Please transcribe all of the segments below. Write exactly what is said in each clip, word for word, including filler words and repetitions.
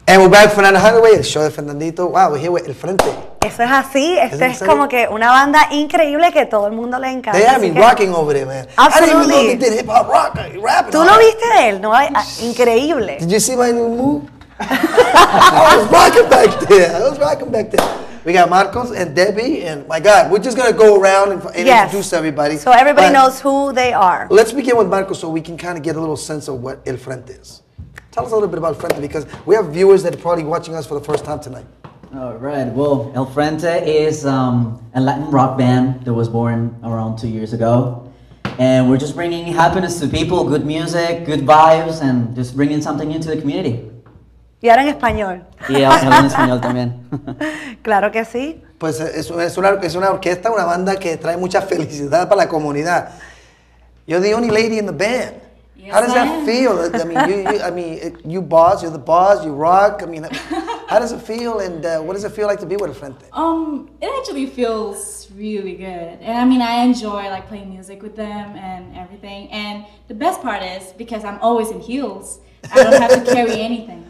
And we're back, Fernando Highway, el show de Fernandito. Wow, we're here with El Frente. Eso es así, esto es como que una banda increíble que todo el mundo le encanta. They have me rocking over there, man. Absolutely. I didn't even know they did hip hop rock, rapping. ¿Tú lo viste de él? No, increíble. Did you see my new move? I was rocking back there. I was rocking back there. We got Marcos and Debbie, and my God, we're just gonna go around and, and yes. introduce everybody. So everybody but knows who they are. Let's begin with Marcos so we can kind of get a little sense of what El Frente is. Tell us a little bit about El Frente because we have viewers that are probably watching us for the first time tonight. All right. Well, El Frente is um, a Latin rock band that was born around two years ago, and we're just bringing happiness to people, good music, good vibes, and just bringing something into the community. Y ahora en español. Y ahora en español también. Claro que sí. Pues es, es, una, es una orquesta, una banda que trae mucha felicidad para la comunidad. You're the only lady in the band. Yes, how does I that am. feel? I mean, you, you, I mean, you boss, you're the boss, you rock. I mean, how does it feel, and uh, what does it feel like to be with El Frente? Um, it actually feels really good, and I mean, I enjoy like playing music with them and everything. And the best part is because I'm always in heels, I don't have to carry anything.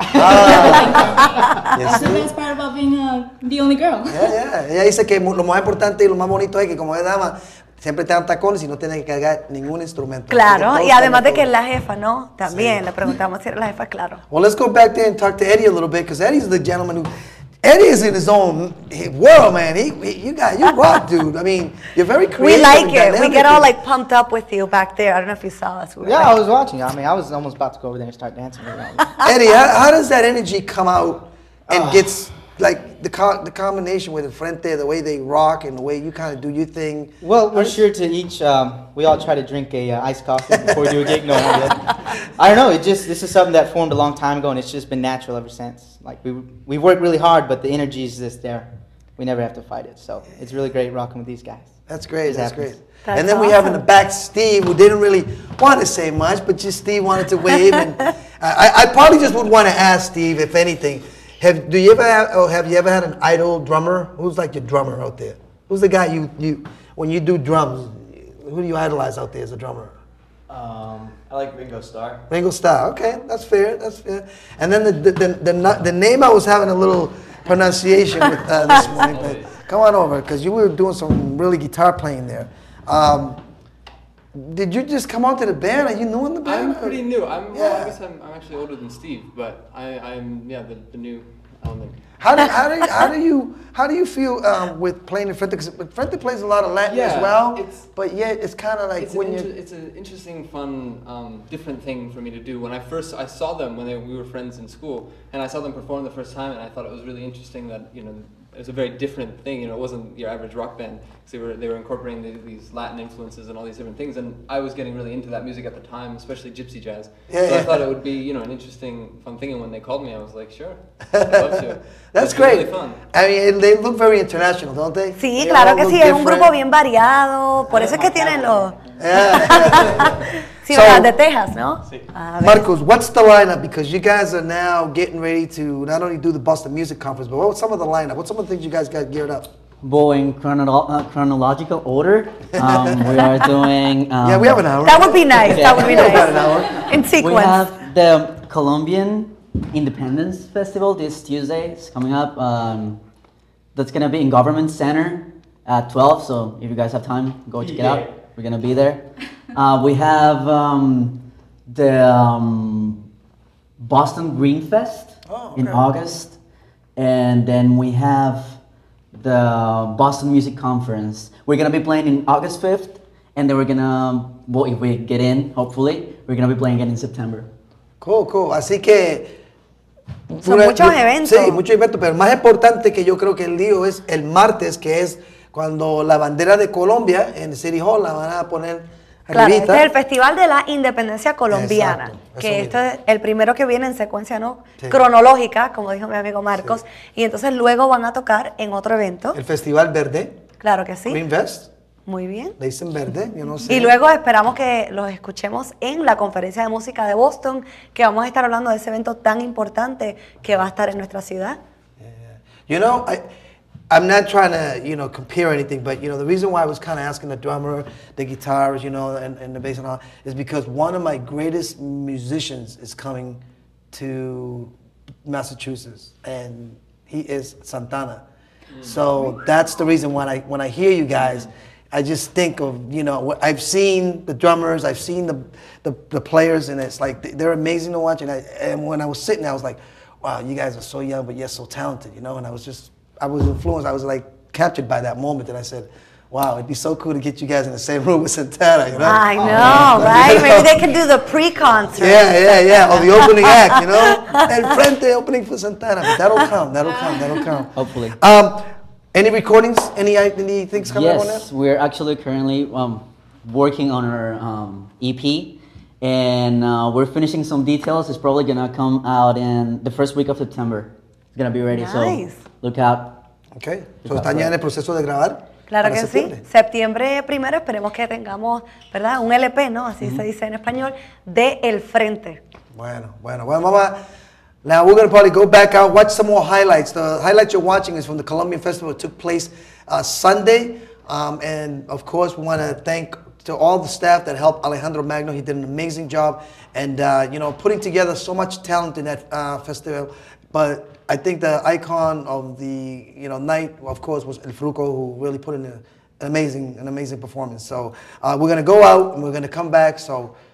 Ah. That's the best part about being uh, the only girl. Yeah, yeah. Ella dice que lo más importante y lo más bonito es que como es dama, siempre te dan tacones y no tienen que cargar ningún instrumento. Claro, y además de que es la jefa, ¿no? También sí. Le preguntamos si era la jefa, claro. Well, let's go back there and talk to Eddie a little bit, because Eddie's the gentleman who, Eddie is in his own world, man. He, he you got, you rock, dude. I mean, you're very creative. We like it. We get all like pumped up with you back there. I don't know if you saw us. We yeah, like, I was watching. I mean, I was almost about to go over there and start dancing. Eddie, how, how does that energy come out and uh, gets like the co the combination with El Frente, the way they rock and the way you kind of do your thing? Well, we're sure to each, um, we all try to drink a uh, iced coffee before we do a gig. No, I don't know. It just, this is something that formed a long time ago, and it's just been natural ever since. Like we we work really hard, but the energy is just there. We never have to fight it, so it's really great rocking with these guys. That's great. That's great. That's and then awesome. we have in the back Steve, who didn't really want to say much, but just Steve wanted to wave. And I, I probably just would want to ask Steve, if anything, have do you ever have, or have you ever had an idol drummer? Who's like your drummer out there? Who's the guy you you when you do drums? Who do you idolize out there as a drummer? Um, I like Ringo Starr. Ringo Starr. Okay, that's fair. That's fair. And then the the the, the, the name I was having a little pronunciation with uh, this morning. But come on over, because you were doing some really guitar playing there. Um, did you just come onto the band? Are you new in the band? I'm pretty new. I'm, yeah. well, I guess I'm, I'm actually older than Steve, but I, I'm yeah the, the new element. How do how do you, how do you how do you feel um, with playing in Frente? Because Frente plays a lot of Latin yeah, as well, it's, but yet it's kind of like it's when an you. it's an interesting, fun, um, different thing for me to do. When I first I saw them when they, we were friends in school, and I saw them perform the first time, and I thought it was really interesting that you know. It was a very different thing, you know. It wasn't your average rock band because they were they were incorporating the, these Latin influences and all these different things. And I was getting really into that music at the time, especially gypsy jazz. Yeah, so yeah. I thought it would be, you know, an interesting, fun thing. And when they called me, I was like, sure, I'd love to. That's It's great. Really fun. I mean, they look very international, don't they? Sí, They claro all que look sí. Es un different. grupo bien variado. Por eso es que tienen los. Yeah. Sí, So, ¿verdad? De Texas, ¿no? Sí. A ver. Marcos, what's the lineup? Because you guys are now getting ready to not only do the Boston Music Conference, but what's some of the lineup? What's some of the things you guys got geared up? Well, in chronolo uh, chronological order, um, we are doing. Um, Yeah, we have an hour. That would be nice. That would be We have about an nice. hour. In We sequence. have the Colombian Independence Festival this Tuesday. It's coming up. Um, that's gonna be in Government Center at twelve. So if you guys have time, go check it out. We're gonna be there. Uh, we have um, the um, Boston Green Fest Oh, okay. in August, and then we have the Boston Music Conference. We're gonna be playing in August fifth, and then we're gonna, well, if we get in, hopefully, we're gonna be playing again in September. Cool, cool. Así que... Son una- muchos eventos. Sí, muchos eventos, pero el más importante que yo creo que el lío es el martes, que es cuando la bandera de Colombia en City Hall la van a poner Claro, arribita. este es el Festival de la Independencia Colombiana, Exacto, eso que mismo. esto es el primero que viene en secuencia, ¿no? Sí. Cronológica, como dijo mi amigo Marcos, y entonces luego van a tocar en otro evento. El Festival Verde, Claro que sí. Green Fest, Muy bien. le dicen verde, yo no sé. Y luego esperamos que los escuchemos en la conferencia de música de Boston, que vamos a estar hablando de ese evento tan importante que va a estar en nuestra ciudad. You know, I, I'm not trying to, you know, compare anything, but, you know, the reason why I was kind of asking the drummer, the guitars, you know, and, and the bass and all, is because one of my greatest musicians is coming to Massachusetts, and he is Santana. So that's the reason when I when I hear you guys, I just think of, you know, I've seen the drummers, I've seen the the, the players, and it's like they're amazing to watch. And I and when I was sitting there, I was like, wow, you guys are so young, but yet so talented, you know. And I was just I was influenced. I was like captured by that moment, and I said, wow, it'd be so cool to get you guys in the same room with Santana, you know? I know, right? Maybe they can do the pre-concert. Yeah, yeah, yeah, or the opening act, you know? El Frente opening for Santana, but that'll come, that'll come, that'll come. Hopefully. Um, any recordings, any, any things coming up on Yes, that? we're actually currently um, working on our um, E P, and uh, we're finishing some details. It's probably gonna come out in the first week of September. It's gonna be ready, Nice. so look out. Okay, so están ya en el proceso de grabar. Claro para que septiembre. sí. Septiembre primero esperemos que tengamos, ¿verdad? Un L P, ¿no? Así se dice en español, de El Frente. Bueno, bueno, bueno, Mama. Now we're gonna probably go back out, watch some more highlights. The highlights you're watching is from the Colombian Festival. It took place uh, Sunday, um, and of course we want to thank to all the staff that helped Alejandro Magno. He did an amazing job, and uh, you know, putting together so much talent in that uh, festival. But I think the icon of the you know night, of course, was El Fruco, who really put in a, an amazing, an amazing performance. So uh, we're gonna go out and we're gonna come back. So.